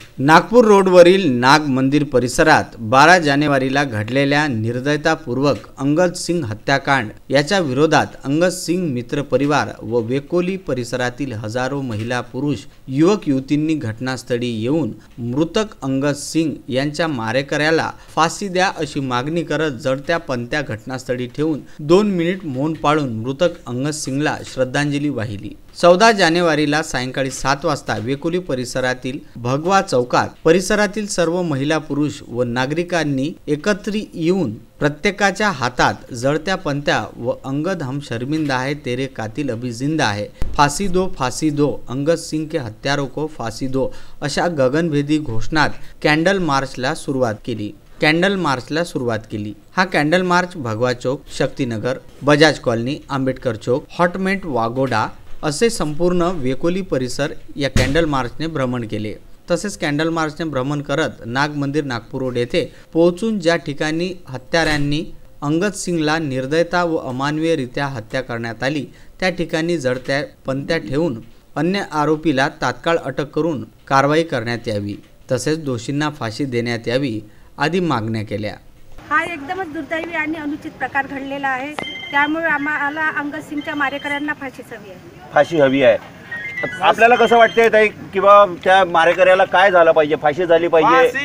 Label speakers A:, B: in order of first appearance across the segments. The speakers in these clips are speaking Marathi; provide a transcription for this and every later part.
A: नागपूर रोडवरील नाग मंदिर परिसरात 12 जानेवारीला घडलेल्या निर्दयतापूर्वक अंगद सिंग हत्याकांड याच्या विरोधात अंगद सिंग मित्र परिवार व वेकोली परिसरातील हजारो महिला पुरुष युवक युवतींनी घटनास्थळी येऊन मृतक अंगद सिंग यांच्या मारेकऱ्याला फाशी द्या अशी मागणी करत जडत्या पंत्या घटनास्थळी ठेवून 2 मिनिट मौन पाळून मृतक अंगद सिंगला श्रद्धांजली वाहिली। 14 जानेवारीला सायंकाळी 7 वाजता वेकोली परिसरातील भगवा चौकात परिसरातील सर्व महिला पुरुष व नागरिकांनी एकत्रित येऊन प्रत्येकाच्या हातात जळत्या पंत्या व अंगद हम शर्मिंदा है तेरे कातिल अभी जिंदा है, फांसी दो अंगद सिंग के हत्यारों को फांसी दो अशा गगनभेदी घोषणात कॅन्डल मार्चला सुरुवात केली। हा candle march Bhagwa Chowk, Shaktinagar, Bajaj colony, Ambedkar Chowk, hutment Wagoda असे संपूर्ण वेकोली परिसर या कॅन्डल मार्चने भ्रमण केले। तसेच कॅन्डल मार्चने भ्रमण करत नाग मंदिर नागपूर रोड येथे पोहोचून ज्या ठिकाणी हत्याऱ्यांनी अंगद सिंगला निर्दयता व अमानवीयरित्या हत्या करण्यात आली त्या ठिकाणी जडत्या पंत्या ठेवून अन्य आरोपीला तात्काळ अटक करून कारवाई करण्यात यावी, तसेच दोषींना फाशी देण्यात यावी आदी मागण्या केल्या।
B: हा एकदमच दुर्दैवी आणि अनुचित प्रकार घडलेला आहे, त्यामुळे आम्हाला अंगद सिंगच्या मारेकऱ्यांना फाशी हवी आहे।
C: आपल्याला कसं वाटतंय ताई किंवा त्या मारेकऱ्याला काय झालं पाहिजे? फाशी झाली पाहिजे।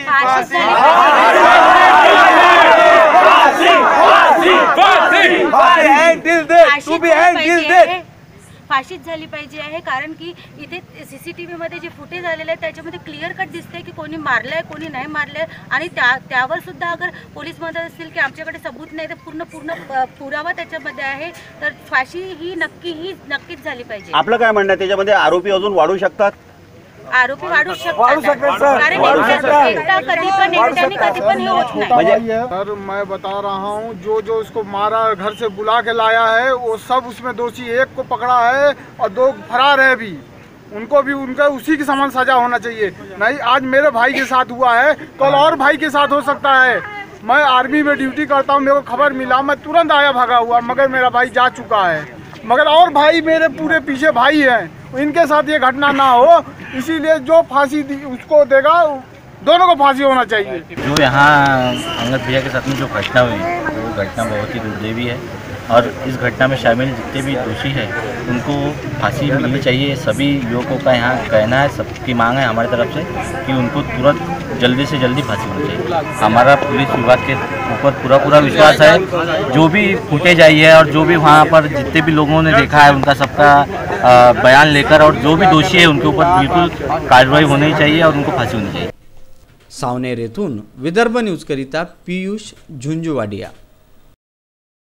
B: फाशीच झाली पाहिजे आहे, कारण की इथे CCTV मध्ये जे फुटेज आलेलं आहे त्याच्यामध्ये क्लिअर कट दिसते की कोणी मारलंय कोणी नाही मारलंय, आणि त्यावर सुद्धा अगर पोलीस म्हणत असतील की आमच्याकडे सबूत नाही तर पूर्ण पुरावा त्याच्यामध्ये आहे, तर फाशी ही नक्कीच झाली पाहिजे।
C: आपलं काय म्हणणं आहे त्याच्यामध्ये? आरोपी अजून वाढू शकतात?
B: आरोपी वाढू शकतात, कारण कधी पण हे होत नाही।
D: सर मैं बता रहा हूँ, जो उसको मारा घर से बुला के लाया है वो सब उसमें दोषी, एक को पकड़ा है और 2 फरार है भी, उनको भी उनका उसी के समान सजा होना चाहिए। नहीं आज मेरे भाई के साथ हुआ है, कल और भाई के साथ हो सकता है। मैं आर्मी में ड्यूटी करता हूँ, मेरे को खबर मिला, मैं तुरंत आया भागा हुआ, मगर मेरा भाई जा चुका है, मगर और भाई मेरे पूरे पीछे भाई हैं, इनके साथ ये घटना ना हो, इसीलिए जो फांसी उसको देगा दोनों को फांसी होना चाहिए।
E: जो यहाँ अंगद भैया के साथ में जो घटना हुई वो घटना बहुत ही दुर्दैवी है, और इस घटना में शामिल जितने भी दोषी हैं उनको फांसी मिलनी चाहिए। सभी युवकों का यहाँ कहना है, सबकी मांग है हमारी तरफ से कि उनको तुरंत जल्दी से जल्दी फांसी होनी चाहिए। हमारा पुलिस विभाग के ऊपर पूरा विश्वास है। जो भी फुटेज आई है और जो भी वहाँ पर जितने भी लोगों ने देखा है उनका सबका बयान लेकर, और जो भी दोषी है उनके ऊपर बिल्कुल कार्रवाई होनी चाहिए और उनको फांसी होनी चाहिए।
A: सावनेर येथून विदर्भ न्यूज करिता पीयूष झुंझुवाडिया।